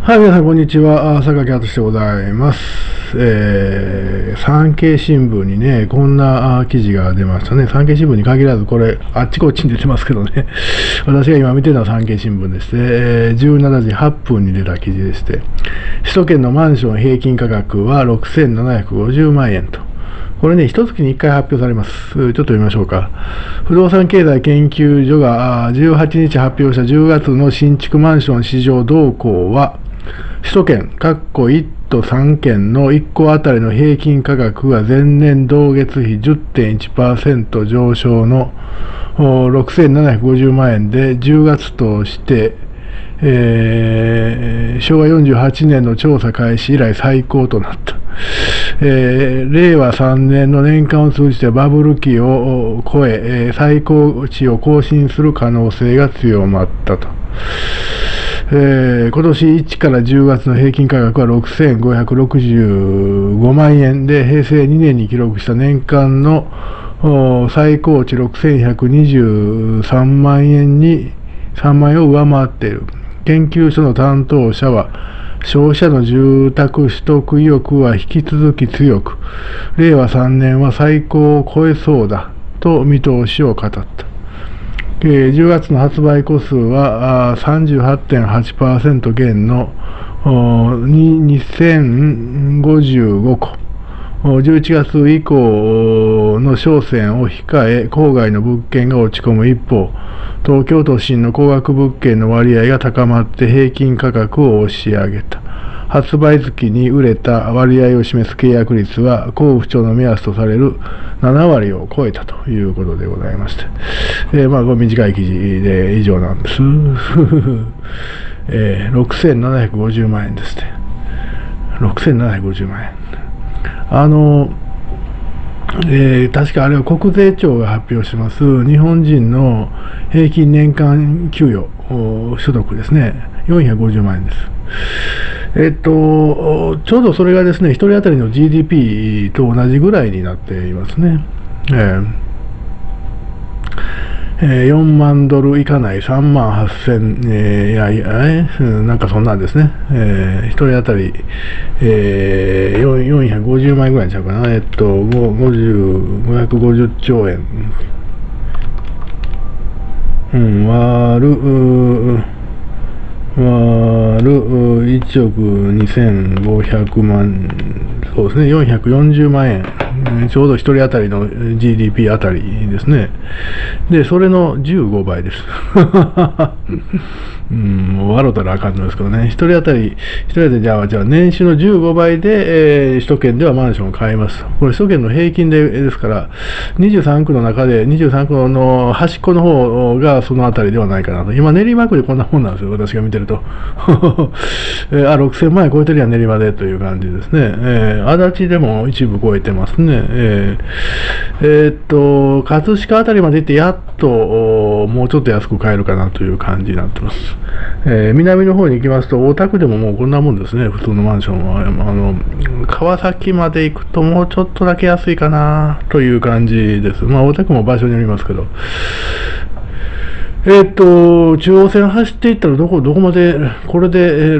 はい、皆さん、こんにちは。榊敦でございます。産経新聞にね、こんな記事が出ましたね。産経新聞に限らず、これ、あっちこっちに出てますけどね。私が今見てるのは産経新聞でして、17時8分に出た記事でして、首都圏のマンション平均価格は6750万円と。これね、一月に1回発表されます。ちょっと読みましょうか。不動産経済研究所が18日発表した10月の新築マンション市場動向は、首都圏1都3県の1戸あたりの平均価格が前年同月比 10.1% 上昇の6750万円で、10月として、昭和48年の調査開始以来最高となった。令和3年の年間を通じてバブル期を超え、最高値を更新する可能性が強まったと。今年1から10月の平均価格は6565万円で、平成2年に記録した年間の最高値6123万円に3万円を上回っている。研究所の担当者は、消費者の住宅取得意欲は引き続き強く、令和3年は最高を超えそうだと見通しを語った。10月の発売戸数は 38.8% 減の2055戸。11月以降の商戦を控え、郊外の物件が落ち込む一方、東京都心の高額物件の割合が高まって平均価格を押し上げた。発売月に売れた割合を示す契約率は、甲府町の目安とされる7割を超えたということでございまして、これ短い記事で以上なんです。6750万円ですね。6750万円。確かあれは国税庁が発表します日本人の平均年間給与所得ですね。450万円です。ちょうどそれがですね、1人当たりの GDP と同じぐらいになっていますね。4万ドルいかない3万8000、なんかそんなんですね。1人当たり、450万円ぐらいちゃうかな。550兆円。割る1億2500万、そうですね、440万円、ちょうど1人当たりの GDP あたりですね。で、それの15倍です。もう笑ったらあかんのですけどね、1人当たり、じゃあ年収の15倍で、首都圏ではマンションを買います。これ、首都圏の平均ですから、23区の中で、23区の端っこの方がそのあたりではないかなと。今、練馬区でこんなもんなんですよ、私が見てると。6000万円超えてるやん、練馬でという感じですね。足立でも一部超えてますね。葛飾あたりまで行って、やっともうちょっと安く買えるかなという感じになってます。南の方に行きますと、大田区でももうこんなもんですね、普通のマンションは。川崎まで行くともうちょっとだけ安いかなという感じです。大田区も場所によりますけど。中央線走っていったらどこまで、これで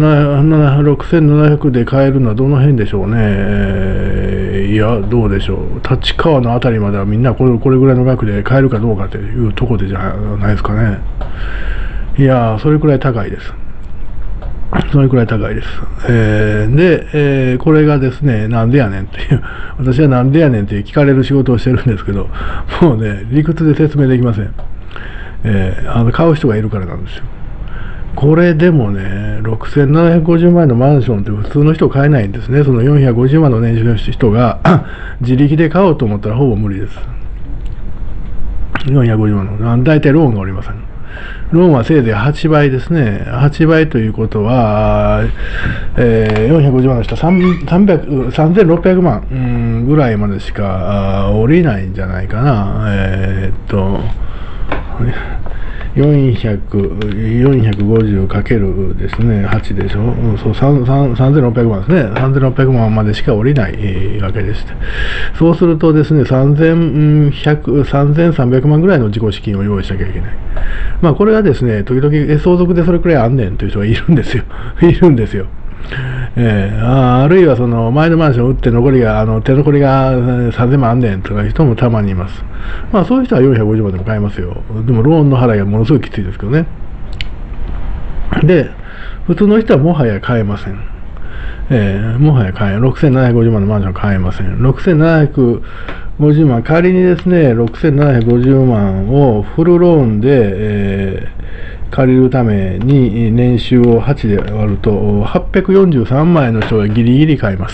6700で買えるのはどの辺でしょうね。いや、どうでしょう。立川のあたりまではみんなこれぐらいの額で買えるかどうかというところでじゃないですかね。いや、それくらい高いです。それくらい高いです。で、これがですね、なんでやねんという、私はなんでやねんという聞かれる仕事をしてるんですけど、もうね、理屈で説明できません。買う人がいるからなんですよ。これでもね、6750万円のマンションって普通の人買えないんですね。その450万の年収の人が自力で買おうと思ったらほぼ無理です。450万の。大体ローンがおりません。ローンはせいぜい8倍ですね。8倍ということは、450万の人は3600万、ぐらいまでしか降りないんじゃないかな。 450かけるですね、8でしょ、そう3600万ですね、3600万までしか降りないわけです。そうするとですね、3300万ぐらいの自己資金を用意しなきゃいけない。まあ、これがですね、時々、相続でそれくらいあんねんという人がいるんですよ。いるんですよ。あるいはその前のマンションを売って残りが手残りが3000万あんねんとかいう人もたまにいます。まあそういう人は450万でも買えますよ。でもローンの払いがものすごいきついですけどね。で、普通の人はもはや買えません。もはや買え6750万のマンション買えません。6750万、仮にですね、6750万をフルローンで、借りるために年収を8で割ると843万円の人がギリギリ買います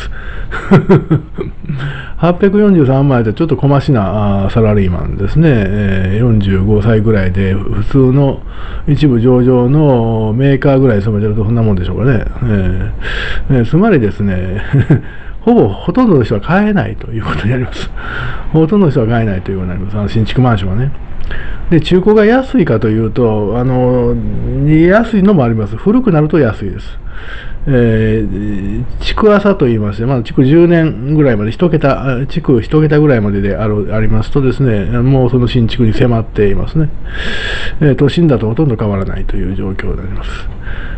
。843万円ってちょっと小増しなサラリーマンですね、45歳ぐらいで普通の一部上場のメーカーぐらい勤めてるとそんなもんでしょうかね。つまりですねほとんどの人は買えないということになります。ほとんどの人は買えないということになります。新築マンションはね。で、中古が安いかというと、安いのもあります。古くなると安いです。築浅と言いまして、まだ築10年ぐらいまで、築1桁ぐらいまででありますとですね、もうその新築に迫っていますね。都心だとほとんど変わらないという状況になります。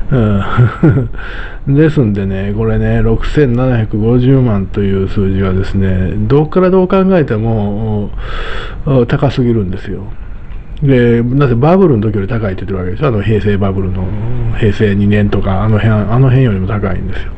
ですんでね、これね、6750万という数字はですね、どこからどう考えても高すぎるんですよ。で、なぜバブルの時より高いって言ってるわけですよ。平成バブルの平成2年とか、あの辺よりも高いんですよ。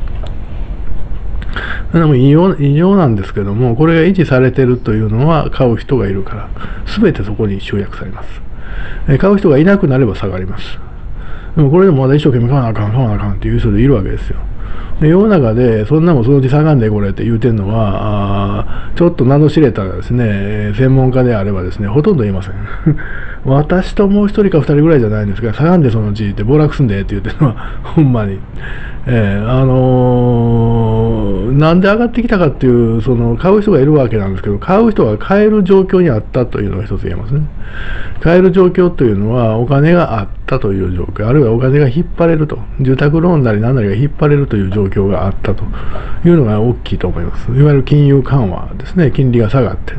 もう異常なんですけども、これが維持されてるというのは買う人がいるから、すべてそこに集約されます。買う人がいなくなれば下がります。でもこれでもまだ一生懸命買わなあかんっていう人でいるわけですよ。で世の中でそんなもんそのうち下がんでこれって言うてるのはちょっと名の知れたですね専門家であればですねほとんど言いません。私ともう一人か二人ぐらいじゃないんですが下がんでそのうちって暴落すんでって言ってるのはほんまに、なんで上がってきたかっていうその買う人がいるわけなんですけど買う人が買える状況にあったというのが一つ言えますね。買える状況というのはお金があったという状況あるいはお金が引っ張れると住宅ローンなり何なりが引っ張れるという状況があったというのが大きいと思います。いわゆる金融緩和ですね。金利が下がって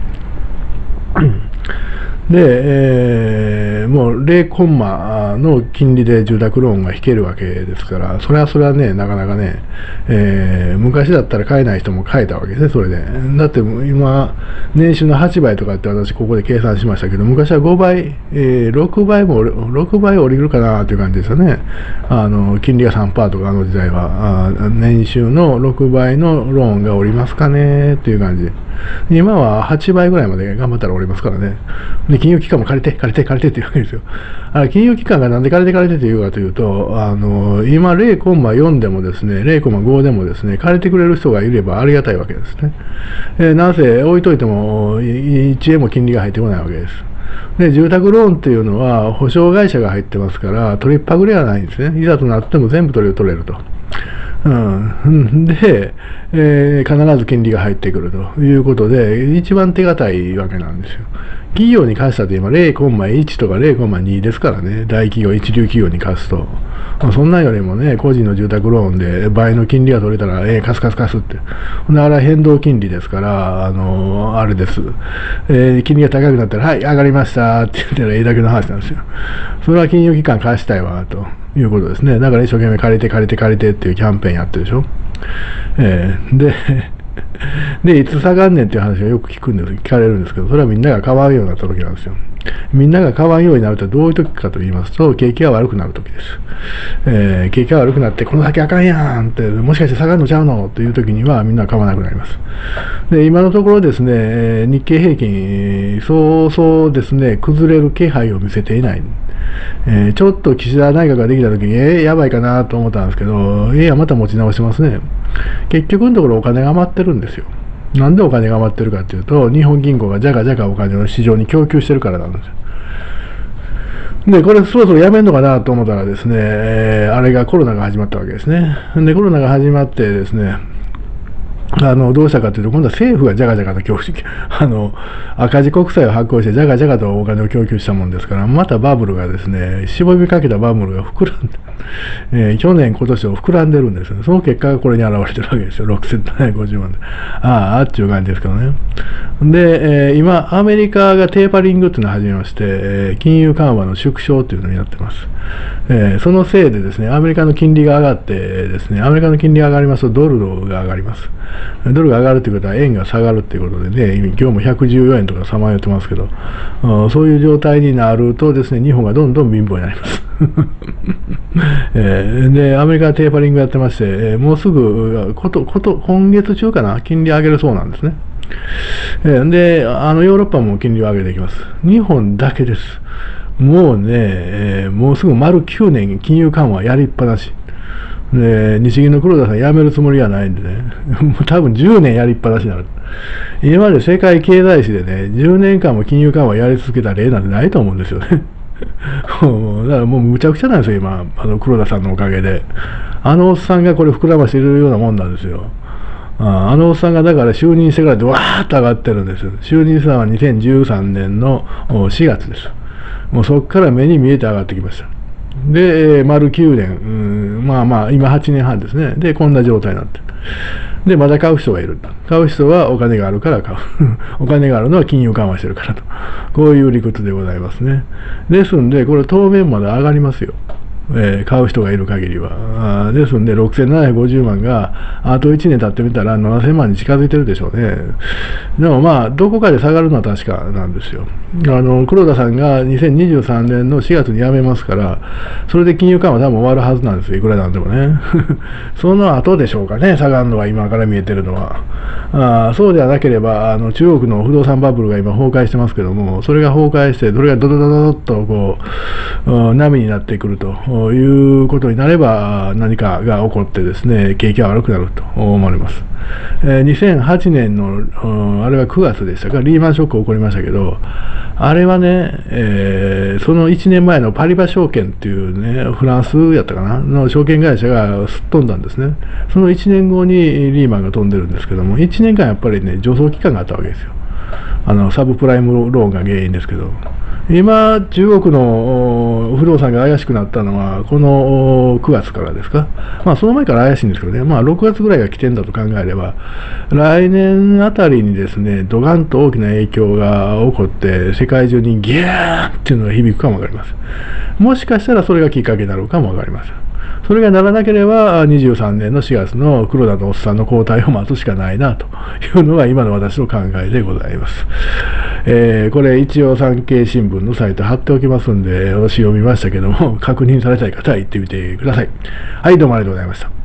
で、もう0コンマの金利で住宅ローンが引けるわけですから、それはね、なかなかね、昔だったら買えない人も買えたわけですね、それで。だって今、年収の8倍とかって私ここで計算しましたけど、昔は5倍、6倍降りるかなという感じですよね。金利が 3% とかあの時代は、年収の6倍のローンが降りますかねという感じで。今は8倍ぐらいまで頑張ったら降りますからね。で金融機関も借りてって言うわけですよ。金融機関がなんで借りてって言うかというと、今0.4でもですね、0.5でもですね、借りてくれる人がいればありがたいわけですね。なぜ置いといても1円も金利が入ってこないわけです。で、住宅ローンっていうのは保証会社が入ってますから、取りっぱぐれはないんですね。いざとなっても全部取れると。で、必ず金利が入ってくるということで、一番手堅いわけなんですよ。企業に貸したって今0.1とか0.2ですからね、大企業、一流企業に貸すと。そんなんよりもね、個人の住宅ローンで倍の金利が取れたら、貸すって。だから変動金利ですから、あれです。金利が高くなったら、はい、上がりましたって言ったらだけの話なんですよ。それは金融機関貸したいわ、ということですね。だから一生懸命借りてっていうキャンペーンやってるでしょ。で、いつ下がんねんっていう話がよく聞かれるんですけど、それはみんなが買わんようになった時なんですよ。みんなが買わんようになるとどういう時かと言いますと、景気が悪くなる時です。景気が悪くなって、この先あかんやんって、もしかして下がるのちゃうのっていう時にはみんな買わなくなります。で、今のところですね、日経平均、そうですね、崩れる気配を見せていない。ちょっと岸田内閣ができた時に、やばいかなと思ったんですけど、また持ち直してますね。結局のところお金が余ってるんですよ。なんでお金が余ってるかっていうと、日本銀行がじゃかお金を市場に供給してるからなんですよ。で、これそろそろやめんのかなと思ったらですね、あれがコロナが始まったわけですね。で、コロナが始まってですね、 どうしたかというと、今度は政府がじゃがじゃがと供給、赤字国債を発行して、じゃがじゃがとお金を供給したもんですから、またバブルがですね、しぼみかけたバブルが膨らんで、去年、今年と膨らんでるんですよね。その結果がこれに表れてるわけですよ。6750万で。ああ、っていう感じですけどね。で、今、アメリカがテーパリングっていうのを始めまして、金融緩和の縮小というのになってます。そのせいでですね、アメリカの金利が上がってですね、アメリカの金利が上がりますとドルが上がります。ドルが上がるということは円が下がるということでね、今日も114円とかさまよってますけど、そういう状態になるとですね、日本がどんどん貧乏になります。で、アメリカはテーパリングやってまして、もうすぐ今月中かな、金利上げるそうなんですね。で、ヨーロッパも金利を上げていきます。日本だけです。もうね、もうすぐ丸9年金融緩和やりっぱなし。で、日銀の黒田さん辞めるつもりはないんでね、多分10年やりっぱなしになる。今まで世界経済史でね、10年間も金融緩和やり続けた例なんてないと思うんですよね。だからもうむちゃくちゃなんですよ、今、黒田さんのおかげで。おっさんがこれ膨らましているようなもんなんですよ。おっさんがだから就任してからでわーっと上がってるんですよ。就任したのは2013年の4月です。もうそこから目に見えて上がってきました。で、丸9年、まあまあ、今8年半ですね。で、こんな状態になってる。で、まだ買う人がいる。買う人はお金があるから買う。お金があるのは金融緩和してるからと。こういう理屈でございますね。ですんで、これ当面まで上がりますよ。買う人がいる限りは。ですんで、6750万が、あと1年経ってみたら7000万に近づいてるでしょうね。でもまあ、どこかで下がるのは確かなんですよ。黒田さんが2023年の4月に辞めますから、それで金融緩和多分終わるはずなんですよ。いくらなんでもね。その後でしょうかね、下がるのは今から見えてるのは。そうではなければ、中国の不動産バブルが今崩壊してますけども、それが崩壊して、それがドドドドドッとこう、波になってくると。いうことになれば何かが起こってですね、景気が悪くなると思われます。2008年のあれは9月でしたか、リーマンショック起こりましたけど、あれはね、その1年前のパリバ証券っていうね、フランスやったかなの証券会社がすっ飛んだんですね。その1年後にリーマンが飛んでるんですけども、1年間やっぱりね、助走期間があったわけですよ。サブプライムローンが原因ですけど。今、中国の不動産が怪しくなったのは、この9月からですか。まあ、その前から怪しいんですけどね、まあ、6月ぐらいが起点だと考えれば、来年あたりにですね、ドカンと大きな影響が起こって、世界中にギャーっていうのが響くかもわかりません。もしかしたらそれがきっかけになるかもわかりません。それがならなければ、23年の4月の黒田のおっさんの交代を待つしかないなというのが今の私の考えでございます。これ一応産経新聞のサイト貼っておきますんで、私読みましたけども、確認されたい方は行ってみてください。はい、どうもありがとうございました。